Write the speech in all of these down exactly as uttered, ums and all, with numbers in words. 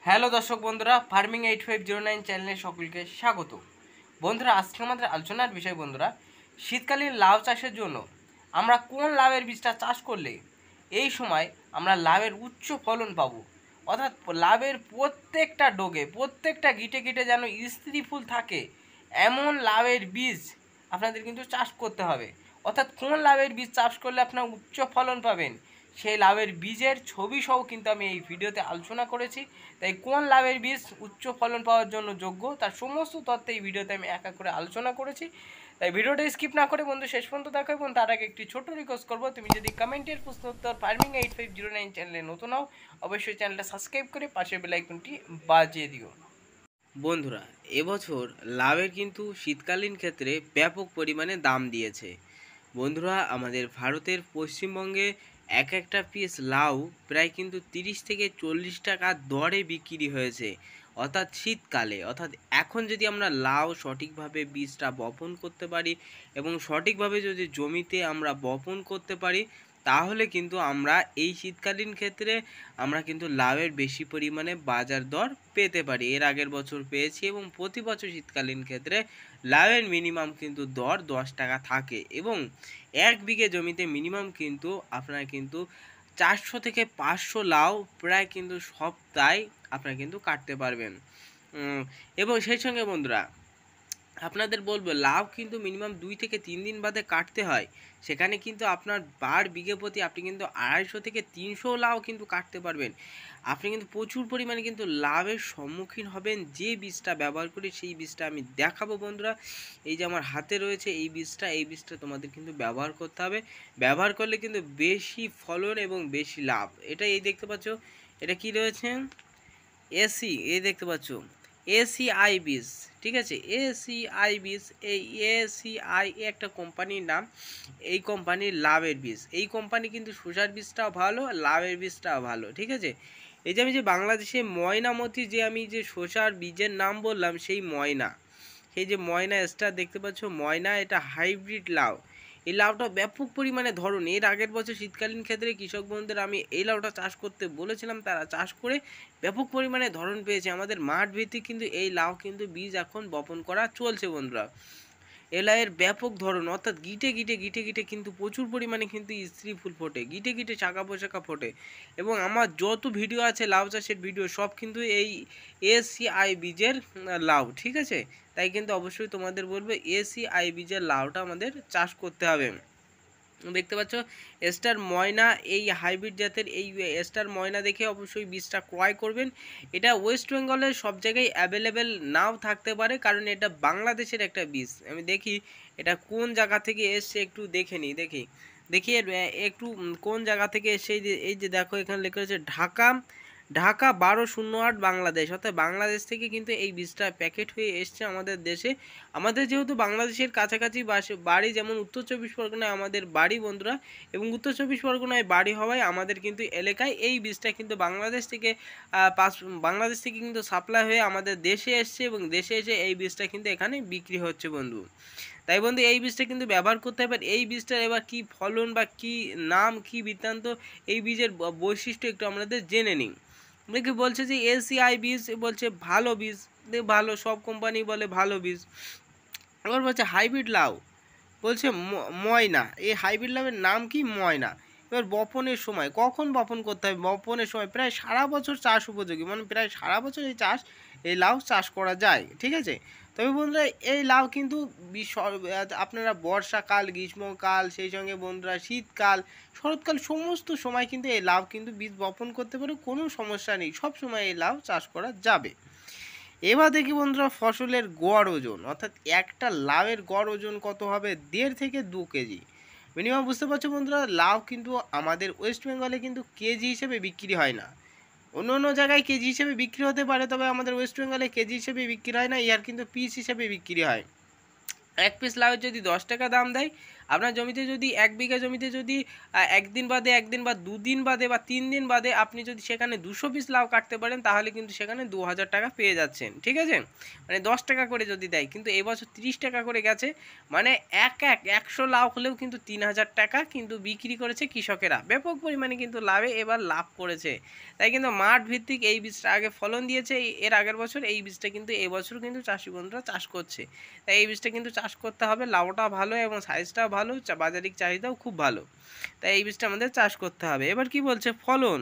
Hello দর্শক বন্ধুরা, farming eight five zero nine চ্যানেলে সকলকে স্বাগত। বন্ধুরা, আজকে আমাদের আলোচনার বিষয় বন্ধুরা, শীতকালীন লাউ চাষের জন্য আমরা কোন লাউয়ের বীজটা চাষ করলে এই সময় আমরা লাউয়ের উচ্চ ফলন পাবো, অর্থাৎ লাউয়ের প্রত্যেকটা ডোগে প্রত্যেকটা গিটে গিটে যেন স্ত্রী ফুল থাকে এমন লাউয়ের বীজ আপনাদের কিন্তু চাষ করতে হবে। অর্থাৎ কোন লাউয়ের বীজ চাষ করলে আপনার উচ্চ ফলন পাবেন সেই লাউয়ের বীজের ছবি সহ কিন্তু আমি এই ভিডিওতে আলোচনা করেছি। তাই কোন লাউয়ের বীজ উচ্চ ফলন পাওয়ার জন্য যোগ্য তার সমস্ত তথ্য এই ভিডিওতে আমি এক এক করে আলোচনা করেছি। তাই ভিডিওটা স্কিপ না করে বন্ধু শেষ পর্যন্ত দেখো, এবং তার আগে একটি ছোট রিকোয়েস্ট করবো, তুমি যদি কমেন্টের প্রশ্ন উত্তর farming eight five zero nine চ্যানেলে নতুন হও অবশ্যই চ্যানেলটা সাবস্ক্রাইব করে পাশের বেল আইকনটি বাজিয়ে দিও। বন্ধুরা, এবছর লাউয়ের কিন্তু শীতকালীন ক্ষেত্রে ব্যাপক পরিমাণে দাম দিয়েছে। বন্ধুরা, আমাদের ভারতের পশ্চিমবঙ্গে এক একটা পিস লাউ প্রায় কিন্তু তিরিশ থেকে চল্লিশ টাকা দরে বিক্রি হয়েছে, অর্থাৎ শীতকালে। অর্থাৎ এখন যদি আমরা লাউ সঠিকভাবে বীজটা বপন করতে পারি এবং সঠিকভাবে যদি জমিতে আমরা বপন করতে পারি, তাহলে কিন্তু আমরা এই শীতকালীন ক্ষেত্রে আমরা কিন্তু লাউয়ের বেশি পরিমাণে বাজার দর পেতে পারি। এর আগের বছর পেয়েছি এবং প্রতি বছর শীতকালীন ক্ষেত্রে লাউয়ের মিনিমাম কিন্তু দর দশ টাকা থাকে এবং এক বিঘে জমিতে মিনিমাম কিন্তু আপনারা কিন্তু চারশো থেকে পাঁচশো লাউ প্রায় কিন্তু সপ্তাহে আপনারা কিন্তু কাটতে পারবেন। এবং সেই সঙ্গে বন্ধুরা, আপনাদের বলবো লাউ কিন্তু মিনিমাম দুই থেকে তিন দিন বাদে কাটতে হয়। সেখানে কিন্তু আপনার বার বিঘে প্রতি আপনি কিন্তু আড়াইশো থেকে তিনশো লাউ কিন্তু কাটতে পারবেন। আপনি কিন্তু প্রচুর পরিমাণে কিন্তু লাভের সম্মুখীন হবেন যে বীজটা ব্যবহার করি সেই বীজটা আমি দেখাবো। বন্ধুরা, এই যে আমার হাতে রয়েছে এই বীজটা, এই বীজটা তোমাদের কিন্তু ব্যবহার করতে হবে। ব্যবহার করলে কিন্তু বেশি ফলন এবং বেশি লাভ। এটা এই দেখতে পাচ্ছ, এটা কি রয়েছে, এসি, এই দেখতে পাচ্ছ এসিআই বীজ, ঠিক আছে, এসিআই বীজ। এই এসিআই একটা কোম্পানির নাম, এই কোম্পানির লাভের বীজ। এই কোম্পানি কিন্তু শসার বীজটাও ভালো, লাভের বীজটাও ভালো, ঠিক আছে। এই যে আমি যে বাংলাদেশে ময়নামতি যে আমি যে শসার বীজের নাম বললাম, সেই ময়না, সেই যে ময়না স্টার দেখতে পাচ্ছ, ময়না এটা হাইব্রিড লাউ। এই লাউটা ব্যাপক পরিমাণে ধরন, এর আগের বছর শীতকালীন ক্ষেত্রে কৃষক বন্ধুদের আমি এই লাউটা চাষ করতে বলেছিলাম, তারা চাষ করে ব্যাপক পরিমাণে ধরন পেয়েছে। আমাদের মাঠ ভিত্তিক কিন্তু এই লাউ কিন্তু বীজ এখন বপন করা চলছে। বন্ধুরা, এই লাউয়ের ব্যাপক ধরন, অর্থাৎ গিটে গিটে গিটে গিটে কিন্তু প্রচুর পরিমাণে কিন্তু স্ত্রী ফুল ফোটে, গিটে গিটে শাখা পোশাখা ফোটে। এবং আমার যত ভিডিও আছে লাউ চাষের ভিডিও সব কিন্তু এই এসিআই বীজের লাউ, ঠিক আছে। তাই কিন্তু অবশ্যই তোমাদের বলবো এসিআই বীজের লাউটা আমাদের চাষ করতে হবে। দেখতে পাচ্ছ স্টার ময়না, এই হাইব্রিড জাতের এই স্টার ময়না দেখে অবশ্যই বীজটা ক্রয় করবেন। এটা ওয়েস্ট বেঙ্গলের সব জায়গায় অ্যাভেলেবেল নাও থাকতে পারে, কারণ এটা বাংলাদেশের একটা বীজ। আমি দেখি এটা কোন জায়গা থেকে এসছে, একটু দেখে নিই, দেখি দেখি একটু কোন জায়গা থেকে এসছে। এই যে এই যে দেখো এখানে লেখা রয়েছে ঢাকা, ঢাকা বারো শূন্য আট বাংলাদেশ। অর্থাৎ বাংলাদেশ থেকে কিন্তু এই বীজটা প্যাকেট হয়ে এসছে আমাদের দেশে। আমাদের যেহেতু বাংলাদেশের কাছাকাছি বাড়ি, যেমন উত্তর চব্বিশ পরগনায় আমাদের বাড়ি বন্ধুরা, এবং উত্তর চব্বিশ পরগনায় বাড়ি হওয়ায় আমাদের কিন্তু এলাকায় এই বীজটা কিন্তু বাংলাদেশ থেকে পাস বাংলাদেশ থেকে কিন্তু সাপ্লাই হয়ে আমাদের দেশে এসছে, এবং দেশে এসে এই বীজটা কিন্তু এখানে বিক্রি হচ্ছে বন্ধু। তাই বন্ধু, এই বীজটা কিন্তু ব্যবহার করতে হবে। এই বীজটার এবার কি ফলন বা কি নাম, কি বৃত্তান্ত, এই বীজের বৈশিষ্ট্য একটু আমাদের জেনে নিই। দেখি বলছে যে এসিআই বীজ, বলছে ভালো বীজ, ভালো, সব কোম্পানি বলে ভালো বীজ। আবার বলছে হাইব্রিড লাউ, বলছে ময়না, এই হাইব্রিড লাউয়ের নাম কি, ময়না। এবার বপনের সময় কখন বপন করতে হবে, বপনের সময় প্রায় সারা বছর চাষ উপযোগী, মানে প্রায় সারা বছর এই চাষ এই লাউ চাষ করা যায়, ঠিক আছে। তবে বন্ধুরা, এই লাউ কিন্তু আপনারা বর্ষাকাল, গ্রীষ্মকাল, সেই সঙ্গে বন্ধুরা শীতকাল, শরৎকাল, সমস্ত সময় কিন্তু এই লাউ কিন্তু বীজ বপন করতে পারে, কোনো সমস্যা নেই, সব সময় এই লাউ চাষ করা যাবে। এবার দেখি বন্ধুরা ফসলের গড় ওজন, অর্থাৎ একটা লাউয়ের গড় ওজন কত হবে, দেড় থেকে দু কেজি মিনিমাম। বুঝতে পারছো বন্ধুরা, লাউ কিন্তু আমাদের ওয়েস্ট বেঙ্গলে কিন্তু কেজি হিসেবে বিক্রি হয় না, অন্য অন্য জায়গায় কেজি হিসেবে বিক্রি হতে পারে, তবে আমাদের ওয়েস্ট বেঙ্গলে কেজি হিসেবে বিক্রি হয় না, ইয়ার কিন্তু পিস হিসেবে বিক্রি হয়। এক পিস লাউয়ের যদি দশ টাকা দাম দেয়, আপনার জমিতে যদি এক বিঘা জমিতে যদি একদিন বাদে একদিন বা দুদিন বাদে বা তিন দিন বাদে আপনি যদি সেখানে দুশো পিস লাউ কাটতে পারেন তাহলে কিন্তু সেখানে দু হাজার টাকা পেয়ে যাচ্ছেন, ঠিক আছে? মানে দশ টাকা করে যদি দেয়, কিন্তু এবছর তিরিশ টাকা করে গেছে, মানে এক এক একশো লাউ হলেও কিন্তু তিন হাজার টাকা কিন্তু বিক্রি করেছে কৃষকেরা, ব্যাপক পরিমাণে কিন্তু লাভে এবার লাভ করেছে। তাই কিন্তু মাঠ ভিত্তিক এই বীজটা আগে ফলন দিয়েছে এর আগের বছর, এই বীজটা কিন্তু এবছর কিন্তু চাষি বন্ধুরা চাষ করছে। তাই এই বীজটা কিন্তু চাষ করতে হবে, লাউটা ভালো এবং সাইজটাও ভালো, বাজারিক চাহিদাও খুব ভালো, তাই এই বীজটা আমাদের চাষ করতে হবে। এবার কি বলছে ফলন,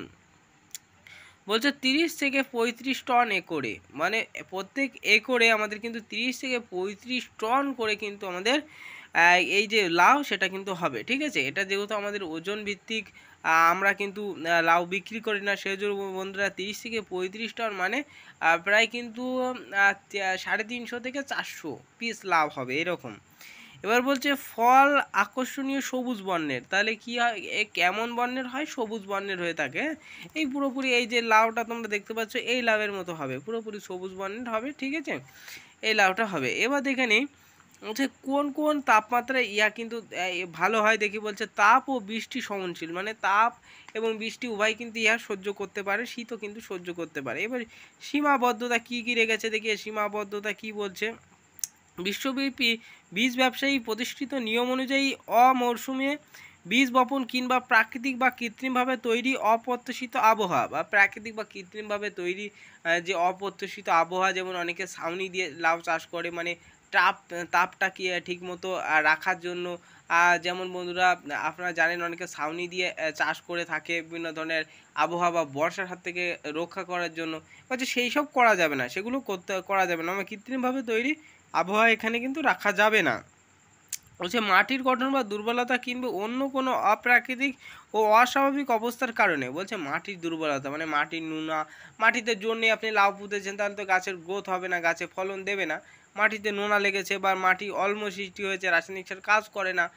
বলছে তিরিশ থেকে পঁয়ত্রিশ টন একরে, মানে প্রত্যেক একরে আমাদের কিন্তু তিরিশ থেকে পঁয়ত্রিশ টন করে কিন্তু আমাদের এই যে লাউ সেটা কিন্তু হবে, ঠিক আছে? এটা যেহেতু আমাদের ওজন ভিত্তিক আমরা কিন্তু লাউ বিক্রি করি না, সেজন্য বন্ধুরা তিরিশ থেকে পঁয়ত্রিশ টন মানে প্রায় কিন্তু সাড়ে তিনশো থেকে চারশো পিস লাউ হবে এরকম। এবার বলছে ফল আকর্ষণীয় সবুজ বর্ণের, তাহলে কি হয়, এ কেমন বর্ণের হয়? সবুজ বর্ণের হয়ে থাকে। এই পুরোপুরি এই যে লাউটা তোমরা দেখতে পাচ্ছ এই লাউয়ের মতো হবে, পুরোপুরি সবুজ বর্ণের হবে, ঠিক আছে? এই লাউটা হবে। এবার দেখে নিই হচ্ছে কোন কোন তাপমাত্রায় ইয়া কিন্তু ভালো হয়, দেখি বলছে তাপ ও বৃষ্টি সহনশীল, মানে তাপ এবং বৃষ্টি উভয় কিন্তু ইহা সহ্য করতে পারে, শীতও কিন্তু সহ্য করতে পারে। এবার সীমাবদ্ধতা কি কি রেখেছে দেখি, সীমাবদ্ধতা কি বলছে, বিশ্বব্যাপী বীজ ব্যবসায়ী প্রতিষ্ঠিত নিয়ম অনুযায়ী অমরশুমে বীজ বপন কিংবা প্রাকৃতিক বা কৃত্রিমভাবে তৈরি অপ্রত্যাশিত আবহাওয়া বা প্রাকৃতিক বা কৃত্রিমভাবে তৈরি যে অপ্রত্যাশিত আবহাওয়া, যেমন অনেকে ছাউনি দিয়ে লাউ চাষ করে, মানে তাপ তাপটাকে ঠিকমতো রাখার জন্য, যেমন বন্ধুরা আপনারা জানেন অনেকে ছাউনি দিয়ে চাষ করে থাকে বিভিন্ন ধরনের আবহাওয়া বা বর্ষার হাত থেকে রক্ষা করার জন্য, হচ্ছে সেই সব করা যাবে না, সেগুলো করতে করা যাবে না, আমরা কৃত্রিমভাবে তৈরি আবহাওয়া এখানে কিন্তু রাখা যাবে না। বলছে মাটির গঠন বা দুর্বলতা কিংবা অন্য কোনো অপ্রাকৃতিক ও অস্বাভাবিক অবস্থার কারণে, বলছে মাটির দুর্বলতা মানে মাটির নোনা, মাটিতে জোর নেই, আপনি লাউ পুঁতেছেন তাহলে তো গাছের গ্রোথ হবে না, গাছে ফলন দেবে না, মাটিতে নোনা লেগেছে বা মাটি অল্প সৃষ্টি হয়েছে, রাসায়নিক সার কাজ করে না,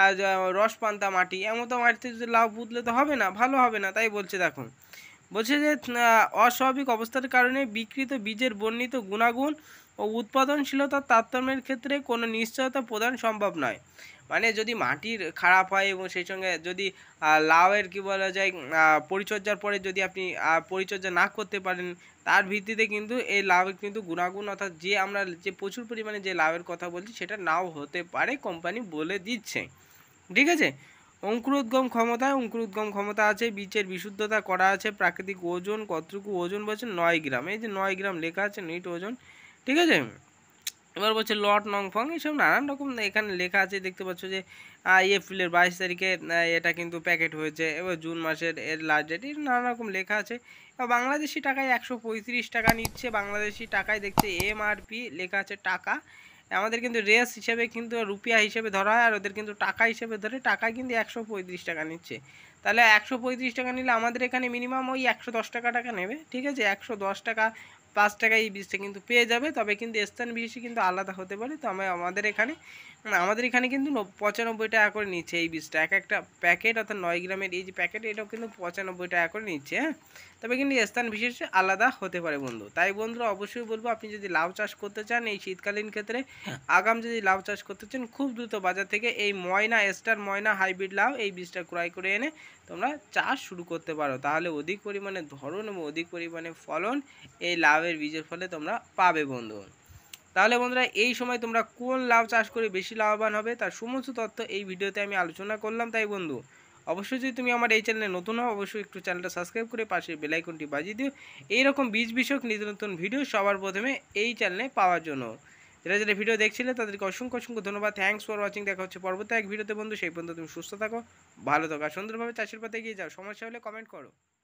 রস পান্তা মাটি, এমন তো মাটিতে যদি লাউ পুঁতলে তো হবে না, ভালো হবে না। তাই বলছে দেখুন, বলছে যে অস্বাভাবিক অবস্থার কারণে বিকৃত বীজের বর্ণিত গুণাগুণ ও উৎপাদনশীলতার তারতম্যের ক্ষেত্রে কোনো নিশ্চয়তা প্রদান সম্ভব নয়। মানে যদি মাটির খারাপ হয় এবং সেই সঙ্গে যদি লাউয়ের কি বলা যায় পরিচর্যার পরে যদি আপনি পরিচর্যা না করতে পারেন, তার ভিত্তিতে কিন্তু এই লাউয়ের কিন্তু গুণাগুণ অর্থাৎ যে আমরা যে প্রচুর পরিমাণে যে লাউয়ের কথা বলছি সেটা নাও হতে পারে, কোম্পানি বলে দিচ্ছে, ঠিক আছে? অঙ্কুরোদ্গম ক্ষমতা, অঙ্কুরোদ্গম ক্ষমতা আছে, বীজের বিশুদ্ধতা করা আছে, প্রাকৃতিক ওজন কতটুকু ওজন বলছে নয় গ্রাম, এই যে নয় গ্রাম লেখা আছে নিট ওজন, ঠিক আছে? এবার বলছে লট নং ফং এইসব নানান রকম এখানে লেখা আছে, দেখতে পাচ্ছ যে এপ্রিলের বাইশ তারিখে এটা কিন্তু প্যাকেট হয়েছে, এবার জুন মাসের এর লাস্ট ডেট, নানা রকম লেখা আছে। বাংলাদেশি টাকায় একশো পঁয়ত্রিশ টাকা নিচ্ছে, বাংলাদেশি টাকায় দেখছে এমআরপি লেখা আছে টাকা, আমাদের কিন্তু রেস হিসেবে কিন্তু রুপিয়া হিসেবে ধরা হয়, আর ওদের কিন্তু টাকা হিসেবে ধরে, টাকায় কিন্তু একশো পঁয়ত্রিশ টাকা নিচ্ছে, তাহলে একশো পঁয়ত্রিশ টাকা নিলে আমাদের এখানে মিনিমাম ওই একশো দশ টাকা টাকা নেবে, ঠিক আছে? একশো দশ টাকা পাঁচ টাকা এই বীজটা কিন্তু পেয়ে যাবে, তবে কিন্তু স্থান বিশেষে কিন্তু আলাদা হতে পারে। তো আমি আমাদের এখানে আমাদের এখানে কিন্তু পঁচানব্বই টাকা করে নিচ্ছে এই বীজটা, এক একটা প্যাকেট অর্থাৎ নয় গ্রামের এই যে প্যাকেট এটাও কিন্তু পঁচানব্বই টাকা করে নিচ্ছে, হ্যাঁ? তবে কিন্তু স্থান বিশেষে আলাদা হতে পারে বন্ধু। তাই বন্ধুরা অবশ্যই বলবো আপনি যদি লাউ চাষ করতে চান এই শীতকালীন ক্ষেত্রে, আগাম যদি লাউ চাষ করতে চান, খুব দ্রুত বাজার থেকে এই ময়না স্টার ময়না হাইব্রিড লাউ এই বীজটা ক্রয় করে এনে তোমরা চাষ শুরু করতে পারো, তাহলে অধিক পরিমাণে ধরন এবং অধিক পরিমাণে ফলন এই লাউয়ের বীজের ফলে তোমরা পাবে বন্ধু। তাহলে বন্ধুরা এই সময় তোমরা কোন লাউ চাষ করে বেশি লাভবান হবে তার সমস্ত তথ্য এই ভিডিওতে আমি আলোচনা করলাম। তাই বন্ধু অবশ্যই যদি তুমি আমার এই চ্যানেলে নতুন হও অবশ্যই একটু চ্যানেলটা সাবস্ক্রাইব করে পাশে বেল আইকনটি বাজিয়ে দিও, এইরকম বীজ বিষয়ক নিত্য নতুন ভিডিও সবার প্রথমে এই চ্যানেলে পাওয়ার জন্য। যারা যারা ভিডিও দেখছিলে তাদেরকে অসংখ্য অসংখ্য ধন্যবাদ, থ্যাঙ্কস ফর ওয়াচিং। দেখা হচ্ছে পরবর্তী এক ভিডিওতে বন্ধু, সেই পর্যন্ত তুমি সুস্থ থাকো, ভালো থাকো আর সুন্দরভাবে চাষের পথে এগিয়ে যাও। সমস্যা হলে কমেন্ট করো।